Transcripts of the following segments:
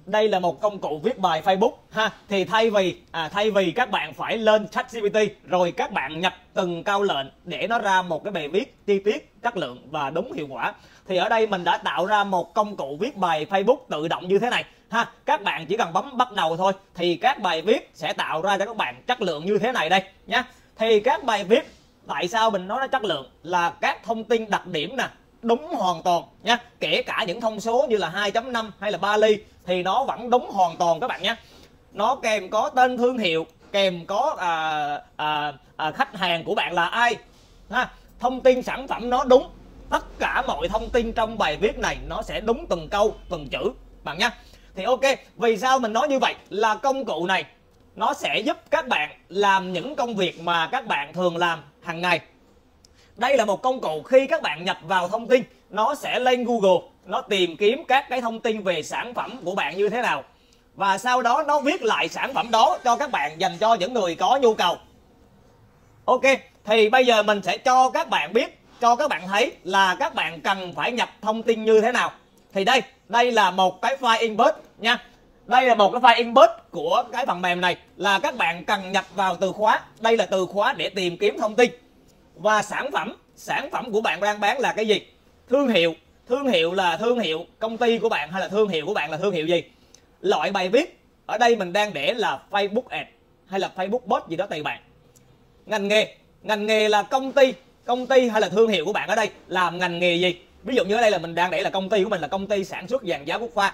đây là một công cụ viết bài Facebook ha. Thì thay vì các bạn phải lên ChatGPT rồi các bạn nhập từng câu lệnh để nó ra một cái bài viết chi tiết, chất lượng và đúng hiệu quả, thì ở đây mình đã tạo ra một công cụ viết bài Facebook tự động như thế này ha. Các bạn chỉ cần bấm bắt đầu thôi thì các bài viết sẽ tạo ra cho các bạn chất lượng như thế này đây nhé. Thì các bài viết, tại sao mình nói nó chất lượng, là các thông tin đặc điểm nè đúng hoàn toàn nha, kể cả những thông số như là 2.5 hay là 3 ly thì nó vẫn đúng hoàn toàn các bạn nhé. Nó kèm có tên thương hiệu, kèm có khách hàng của bạn là ai ha, thông tin sản phẩm nó đúng, tất cả mọi thông tin trong bài viết này nó sẽ đúng từng câu từng chữ bạn nhé. Thì ok, vì sao mình nói như vậy, là công cụ này nó sẽ giúp các bạn làm những công việc mà các bạn thường làm hàng ngày. Đây là một công cụ khi các bạn nhập vào thông tin, nó sẽ lên Google, nó tìm kiếm các cái thông tin về sản phẩm của bạn như thế nào, và sau đó nó viết lại sản phẩm đó cho các bạn, dành cho những người có nhu cầu. Ok, thì bây giờ mình sẽ cho các bạn biết, cho các bạn thấy là các bạn cần phải nhập thông tin như thế nào. Thì đây là một cái file input nha. Đây là một cái file input của cái phần mềm này, là các bạn cần nhập vào từ khóa. Đây là từ khóa để tìm kiếm thông tin. Và sản phẩm của bạn đang bán là cái gì? Thương hiệu là thương hiệu công ty của bạn, hay là thương hiệu của bạn là thương hiệu gì? Loại bài viết ở đây mình đang để là Facebook Ads hay là Facebook Bot gì đó tùy bạn. Ngành nghề là công ty hay là thương hiệu của bạn ở đây làm ngành nghề gì? Ví dụ như ở đây là mình đang để là công ty của mình là công ty sản xuất vàng giá Quốc Pha.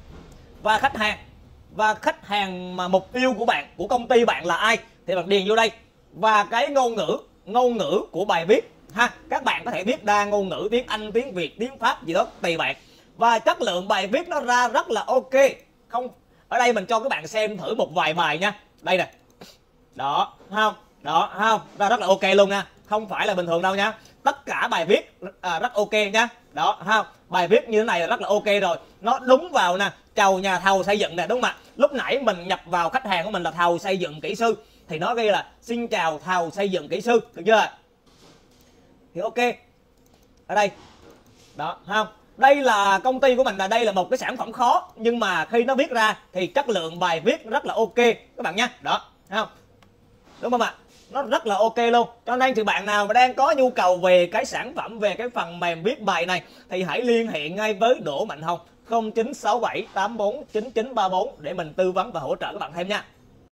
Và khách hàng mà mục tiêu của bạn, của công ty bạn là ai thì bạn điền vô đây. Và cái ngôn ngữ của bài viết ha, các bạn có thể viết đa ngôn ngữ, tiếng Anh, tiếng Việt, tiếng Pháp gì đó tùy bạn. Và chất lượng bài viết nó ra rất là ok. Không, ở đây mình cho các bạn xem thử một vài bài nha. Đây nè. Đó, không? Ra rất là ok luôn nha. Không phải là bình thường đâu nha. Tất cả bài viết rất ok nha. Đó, không? Bài viết như thế này là rất là ok rồi. Nó đúng vào nè, chào nhà thầu xây dựng nè, đúng không ạ? Lúc nãy mình nhập vào khách hàng của mình là thầu xây dựng kỹ sư, thì nó ghi là xin chào thầu xây dựng kỹ sư, được chưa? Thì ok. Ở đây. Đó, không? Đây là công ty của mình, là đây là một cái sản phẩm khó, nhưng mà khi nó viết ra thì chất lượng bài viết rất là ok các bạn nha. Đó, không? Đúng không ạ? Nó rất là ok luôn. Cho nên thì bạn nào mà đang có nhu cầu về cái sản phẩm, về cái phần mềm viết bài này thì hãy liên hệ ngay với Đỗ Mạnh Hồng 0967849934 để mình tư vấn và hỗ trợ các bạn thêm nha.